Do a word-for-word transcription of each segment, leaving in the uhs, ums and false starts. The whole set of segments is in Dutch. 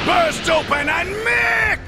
Burst open and mix!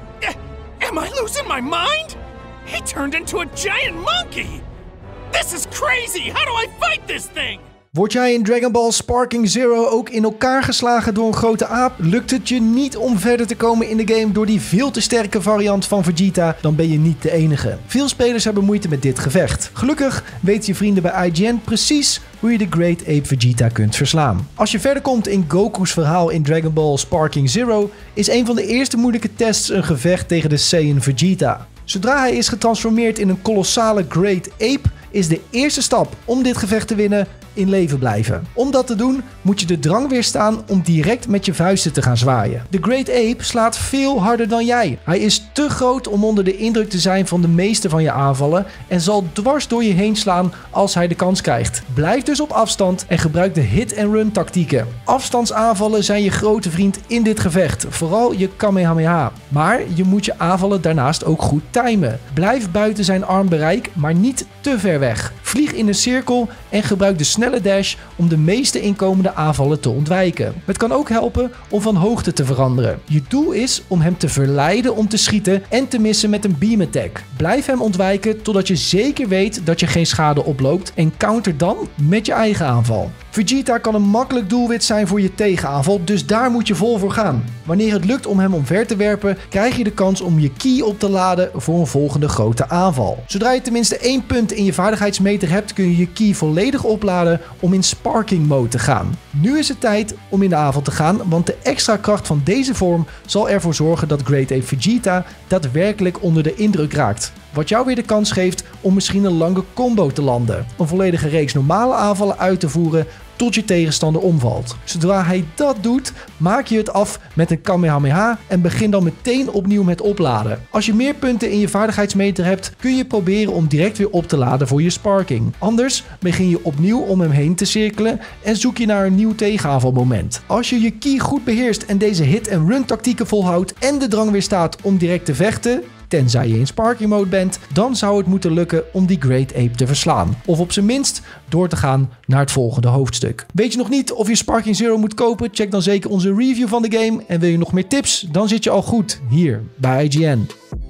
Am I losing my mind? He turned into a giant monkey! This is crazy! How do I fight this thing? Word jij in Dragon Ball Sparking Zero ook in elkaar geslagen door een grote aap? Lukt het je niet om verder te komen in de game door die veel te sterke variant van Vegeta? Dan ben je niet de enige. Veel spelers hebben moeite met dit gevecht. Gelukkig weten je vrienden bij I G N precies hoe je de Great Ape Vegeta kunt verslaan. Als je verder komt in Goku's verhaal in Dragon Ball Sparking Zero, is een van de eerste moeilijke tests een gevecht tegen de Saiyan Vegeta. Zodra hij is getransformeerd in een kolossale Great Ape, is de eerste stap om dit gevecht te winnen in leven blijven. Om dat te doen moet je de drang weerstaan om direct met je vuisten te gaan zwaaien. De Great Ape slaat veel harder dan jij. Hij is te groot om onder de indruk te zijn van de meeste van je aanvallen en zal dwars door je heen slaan als hij de kans krijgt. Blijf dus op afstand en gebruik de hit-and-run tactieken. Afstandsaanvallen zijn je grote vriend in dit gevecht, vooral je Kamehameha. Maar je moet je aanvallen daarnaast ook goed timen. Blijf buiten zijn armbereik, maar niet te ver weg. Vlieg in een cirkel en gebruik de snelle dash om de meeste inkomende aanvallen te ontwijken. Het kan ook helpen om van hoogte te veranderen. Je doel is om hem te verleiden om te schieten en te missen met een beam attack. Blijf hem ontwijken totdat je zeker weet dat je geen schade oploopt en counter dan met je eigen aanval. Vegeta kan een makkelijk doelwit zijn voor je tegenaanval, dus daar moet je vol voor gaan. Wanneer het lukt om hem omver te werpen, krijg je de kans om je ki op te laden voor een volgende grote aanval. Zodra je tenminste één punt in je vaardigheidsmeter hebt, kun je je ki volledig opladen om in Sparking Mode te gaan. Nu is het tijd om in de aanval te gaan, want de extra kracht van deze vorm zal ervoor zorgen dat Great Ape Vegeta daadwerkelijk onder de indruk raakt. Wat jou weer de kans geeft om misschien een lange combo te landen. Een volledige reeks normale aanvallen uit te voeren tot je tegenstander omvalt. Zodra hij dat doet, maak je het af met een Kamehameha en begin dan meteen opnieuw met opladen. Als je meer punten in je vaardigheidsmeter hebt, kun je proberen om direct weer op te laden voor je Sparking. Anders begin je opnieuw om hem heen te cirkelen en zoek je naar een nieuw tegenaanvalmoment. Als je je ki goed beheerst en deze hit-and-run tactieken volhoudt en de drang weer staat om direct te vechten, tenzij je in Sparking Mode bent, dan zou het moeten lukken om die Great Ape te verslaan. Of op zijn minst door te gaan naar het volgende hoofdstuk. Weet je nog niet of je Sparking Zero moet kopen? Check dan zeker onze review van de game. En wil je nog meer tips? Dan zit je al goed hier bij I G N.